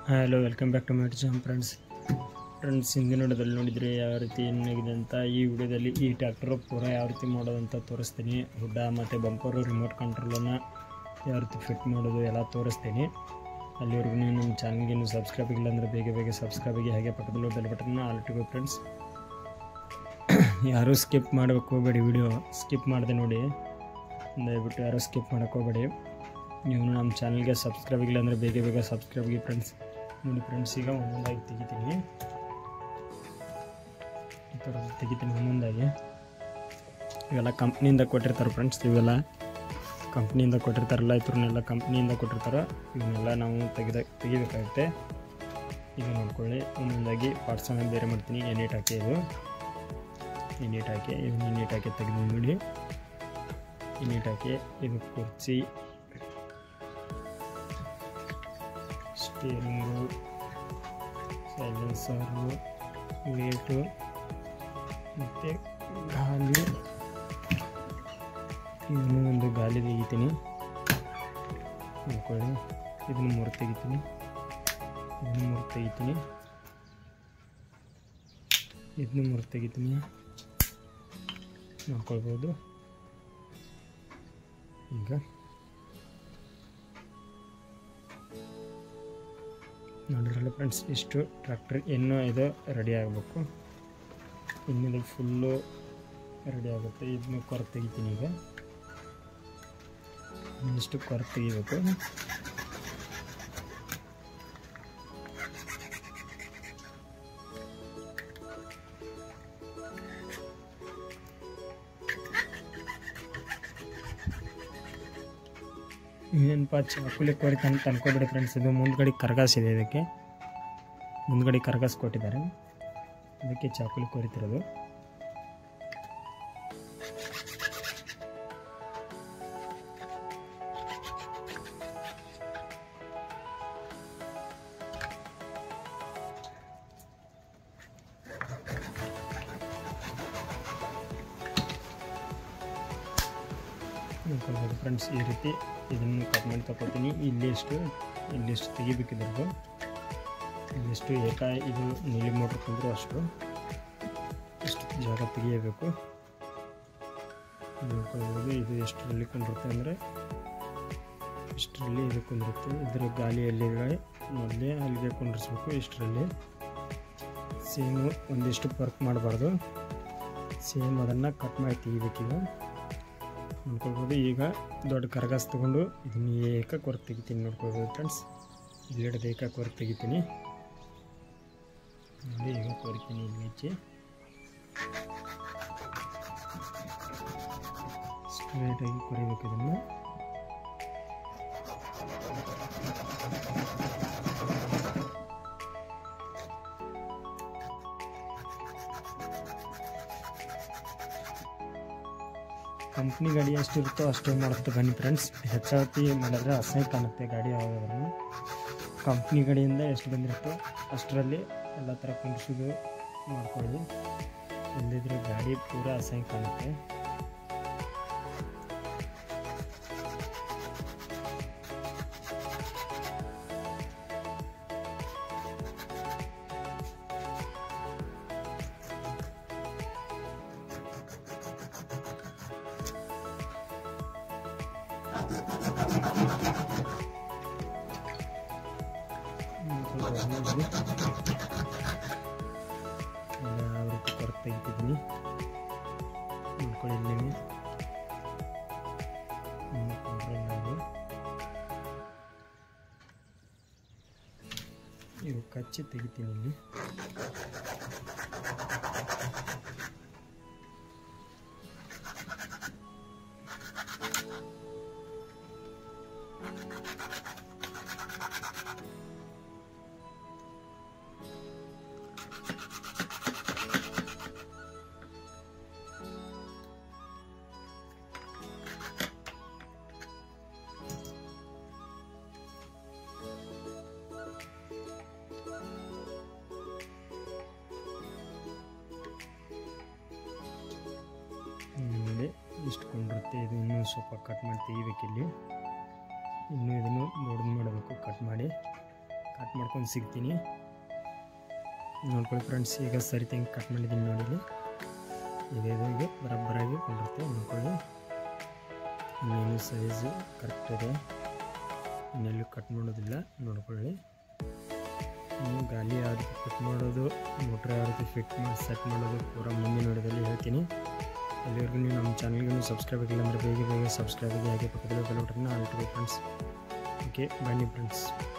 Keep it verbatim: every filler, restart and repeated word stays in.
Hello welcome back to my channel friends friends ಹಿಂದಿನ ವಿಡಿಯೋದಲ್ಲಿ ನೋಡಿದರೆ ಯಾವ ರೀತಿ ಏನಾಗಿದೆ ಅಂತ ಈ ವಿಡಿಯೋದಲ್ಲಿ ಈ ಟ್ರ್ಯಾಕ್ಟರ್ ಪೂರ ಯಾವ ರೀತಿ ಮಾಡೋದಂತ ತೋರಿಸ್ತೀನಿ. ಹುಡ್ಡ ಮತ್ತು ಬಂಪರು ರಿಮೋಟ್ ಕಂಟ್ರೋಲನ್ನು ಯಾವ ರೀತಿ ಫಿಟ್ ಮಾಡೋದು ಎಲ್ಲ ತೋರಿಸ್ತೀನಿ. ಅಲ್ಲಿವರೆಗೂ ನಮ್ಮ ಚಾನಲ್ಗೆ ಇನ್ನೂ ಸಬ್ಸ್ಕ್ರೈಬ್ ಇಲ್ಲ ಅಂದರೆ ಬೇಗ ಬೇಗ ಸಬ್ಸ್ಕ್ರೈಬ್ ಆಗಿ ಹಾಗೆ ಪಕ್ಕದಲ್ಲೂ ಬೆಲ್ ಬಟನ್ನ ಆಲ್ಟಿಗೋ ಫ್ರೆಂಡ್ಸ್. ಯಾರೂ ಸ್ಕಿಪ್ ಮಾಡೋಕ್ಕೆ ಹೋಗಬೇಡಿ, ವಿಡಿಯೋ ಸ್ಕಿಪ್ ಮಾಡಿದೆ ನೋಡಿ, ದಯವಿಟ್ಟು ಯಾರೂ ಸ್ಕಿಪ್ ಮಾಡೋಕ್ಕೆ ಹೋಗಬೇಡಿ. ನೀವು ನಮ್ಮ ಚಾನಲ್ಗೆ ಸಬ್ಸ್ಕ್ರೈಬ್ ಇಲ್ಲ ಅಂದರೆ ಬೇಗ ಬೇಗ ಸಬ್ಸ್ಕ್ರೈಬ್ ಆಗಿ ಫ್ರೆಂಡ್ಸ್. ನೋಡಿ ಫ್ರೆಂಡ್ಸ್, ಈಗ ಒಂದೊಂದಾಗಿ ತೆಗಿತೀನಿ, ಈ ಥರ ತೆಗಿತೀನಿ ಒಂದೊಂದಾಗಿ. ಇವೆಲ್ಲ ಕಂಪ್ನಿಯಿಂದ ಕೊಟ್ಟಿರ್ತಾರೆ ಫ್ರೆಂಡ್ಸ್, ಇವೆಲ್ಲ ಕಂಪ್ನಿಯಿಂದ ಕೊಟ್ಟಿರ್ತಾರಲ್ಲ, ಇದ್ರನ್ನೆಲ್ಲ ಕಂಪ್ನಿಯಿಂದ ಕೊಟ್ಟಿರ್ತಾರೆ. ಇವನ್ನೆಲ್ಲ ನಾವು ತೆಗೆದ ತೆಗಿಬೇಕಾಗುತ್ತೆ. ಈಗ ನೋಡ್ಕೊಳ್ಳಿ, ಒಂದೊಂದಾಗಿ ಪಾರ್ಟ್ಸನ್ನು ಬೇರೆ ಮಾಡ್ತೀನಿ. ಎಣ್ಣೆಟ್ ಹಾಕಿ ಇದು ಎಣ್ಣೆಟ್ ಹಾಕಿ ಇದನ್ನು ಎಣ್ಣೆಟ್ ಹಾಕಿ ತೆಗೆದು ನೋಡಿ. ಎಣ್ಣೆಟ್ ಹಾಕಿ ಇದು ಕುರ್ಚಿ, ಸ್ಟೀರಿಂಗು, ಸೈಲೆನ್ಸರು, ವೇಟು ಮತ್ತು ಗಾಲಿ. ಇದನ್ನು ಒಂದು ಗಾಲಿ ತೆಗಿತೀನಿ ನೋಡ್ಕೊಳ್ಳಿ. ಇದನ್ನು ಮೂರು ತೆಗಿತೀನಿ, ಇದನ್ನು ಮೂರು ತೆಗಿತೀನಿ, ಇದನ್ನು ಮೂರು ತೆಗಿತೀನಿ ನೋಡ್ಕೊಳ್ಬೋದು. ಈಗ ನೋಡಿರಲ್ಲ ಫ್ರೆಂಡ್ಸ್, ಇಷ್ಟು ಟ್ರ್ಯಾಕ್ಟರ್ ಇನ್ನೂ ಇದು ರೆಡಿ ಆಗಬೇಕು. ಇನ್ನಿದು ಫುಲ್ಲು ರೆಡಿ ಆಗುತ್ತೆ. ಇದನ್ನು ಕೊರ ತೆಗಿತೀನಿ. ಈಗ ಇನ್ನಿಷ್ಟು ಕೊರ ತೆಗಿಬೇಕು. ಏನಪ್ಪ ಚಾಕುಲಿ ಕೊರಿತ ಅಂತ ಅನ್ಕೊಬೇಡಿ ಫ್ರೆಂಡ್ಸ್, ಇದು ಮುಂದ್ಗಡೆ ಕರ್ಗಾಸಿದೆ. ಇದಕ್ಕೆ ಮುಂದ್ಗಡೆ ಕರ್ಗಾಸ್ ಕೊಟ್ಟಿದ್ದಾರೆ, ಅದಕ್ಕೆ ಚಾಕುಲಿ ಕೊರಿತಿರೋದು. ನೋಡ್ಕೊಳ್ಬೋದು ಫ್ರೆಂಡ್ಸ್, ಈ ರೀತಿ ಇದನ್ನು ಕಟ್ ಮಾಡಿ ತಗೋತೀನಿ. ಇಲ್ಲಿಷ್ಟು ಇಲ್ಲಿಷ್ಟು ತೆಗಿಬೇಕಿದ್ರದ್ದು, ಇಲ್ಲಿಷ್ಟು ಏಕ ಇದು ನೀಲಿ ಮೋಟ್ರ್ ಕುಂದ್ರು ಅಷ್ಟು ಇಷ್ಟು ಜಾಗ ತೆಗಿಯಬೇಕು. ನೋಡ್ಕೊಳ್ಬೋದು, ಇದು ಎಷ್ಟರಲ್ಲಿ ಕುಂದಿರುತ್ತೆ ಅಂದರೆ ಇಷ್ಟರಲ್ಲಿ ಇದು ಕುಂದಿರುತ್ತೆ. ಇದರ ಗಾಲಿಯಲ್ಲಿ ಮೊದಲೇ ಅಲ್ಲಿಗೆ ಕುಂದಿರಿಸ್ಬೇಕು. ಇಷ್ಟರಲ್ಲಿ ಸೇಮು ಒಂದಿಷ್ಟು ವರ್ಕ್ ಮಾಡಬಾರ್ದು, ಸೇಮ್ ಅದನ್ನು ಕಟ್ ಮಾಡಿ ತೆಗಿಬೇಕೀಗ ನೋಡ್ಕೊಳ್ಬೋದು. ಈಗ ದೊಡ್ಡ ಕರ್ಗಾಸ್ ತೊಗೊಂಡು ಇದನ್ನು ಏಕ ಕೊರತೆ ತೆಗಿತೀನಿ ನೋಡ್ಕೊಳ್ಬೋದು ಫ್ರೆಂಡ್ಸ್. ಬ್ಲೇಡ್ ಏಕ ಕೊರತೆ ತೆಗಿತೀನಿ ನೋಡಿ. ಈಗ ಕೊರಿತೀನಿ ಇಲ್ಲಿ ಹೆಚ್ಚಿ ಸ್ಟ್ರೈಟಾಗಿ ಕೊರಿಬೇಕು ಇದನ್ನು. ಕಂಪ್ನಿ ಗಾಡಿ ಎಷ್ಟಿರುತ್ತೋ ಅಷ್ಟೇ ಮಾಡುತ್ತೆ ಬನ್ನಿ ಫ್ರೆಂಡ್ಸ್. ಹೆಚ್ಚಾವತಿ ಮಾಡಿದ್ರೆ ಅಸಹ್ಯ ಕಾಣುತ್ತೆ ಗಾಡಿ. ಯಾವುದಾದ್ರೂ ಕಂಪ್ನಿ ಗಾಡಿಯಿಂದ ಎಷ್ಟು ಬಂದಿರುತ್ತೋ ಅಷ್ಟರಲ್ಲಿ ಎಲ್ಲ ಥರ ಕುಂಡಿಸೋದು ಮಾಡ್ಕೊಳ್ಳಿ. ಇಲ್ಲದಿದ್ರೆ ಗಾಡಿ ಪೂರ ಅಸಹ್ಯ ಕಾಣುತ್ತೆ. ಯಾವ ರೀತಿ ಕೊರತೆ ತೆಗಿತಿದ್ದೀನಿ ನೋಡ್ಕೊಳ್ಳಿ. ಇಲ್ಲಿ ಇವು ಕಚ್ಚಿ ತೆಗಿತೀನಿ. ಇಲ್ಲಿ ಇಷ್ಟು ಕೊಂಡಿರುತ್ತೆ. ಇದು ಇನ್ನೂ ಸ್ವಲ್ಪ ಕಟ್ ಮಾಡಿ ತೆಗಿಬೇಕಿಲ್ಲಿ. ಇನ್ನೂ ಇದನ್ನು ದೊಡ್ಡದು ಮಾಡಬೇಕು. ಕಟ್ ಮಾಡಿ ಕಟ್ ಮಾಡ್ಕೊಂಡು ಸಿಗ್ತೀನಿ. ನೋಡ್ಕೊಳ್ಳಿ ಫ್ರೆಂಡ್ಸ್, ಈಗ ಸರಿ ತಂಗಿ ಕಟ್ ಮಾಡಿದ್ದೀನಿ ನೋಡಿ. ಇಲ್ಲಿ ಇದೇ ಹೀಗೆ ಬರೋಬ್ಬರಾಗಿ ಕೊಂಡಿರುತ್ತೆ. ನೋಡ್ಕೊಳ್ಳಿ, ಇನ್ನೇನು ಸೈಜು ಕರೆಕ್ಟ್ ಇದೆ, ಇನ್ನೆಲ್ಲೂ ಕಟ್ ಮಾಡೋದಿಲ್ಲ. ನೋಡ್ಕೊಳ್ಳಿ, ಇನ್ನು ಗಾಲಿ ಯಾವ ರೀತಿ ಫಿಟ್ ಮಾಡೋದು, ಮೋಟ್ರ್ ಯಾವ ರೀತಿ ಫಿಟ್ ಮಾಡಿ ಸೆಟ್ ಮಾಡೋದು ಪೂರ ಮುಂದಿನ ವಿಡಿಯೋದಲ್ಲಿ ಹೇಳ್ತೀನಿ. ಅಲ್ಲಿವರೆಗೂ ನೀವು ನಮ್ಮ ಚಾನಲ್ಗೂ ಸಬ್ಸ್ಕ್ರೈಬ್ ಆಗಿಲ್ಲ ಅಂದರೆ ಬೇಗ ಬೇಗ ಸಬ್ಸ್ಕ್ರೈಬ್ ಆಗಿ ಹಾಗೆ ಪಕ್ಕದಲ್ಲಿ ಬೆಲ್ ಬಟನ್ನ ಆನ್ ಇಟ್ಕೊಳ್ಳಿ ಫ್ರೆಂಡ್ಸ್. ಓಕೆ, ಬನ್ನಿ ಫ್ರೆಂಡ್ಸ್.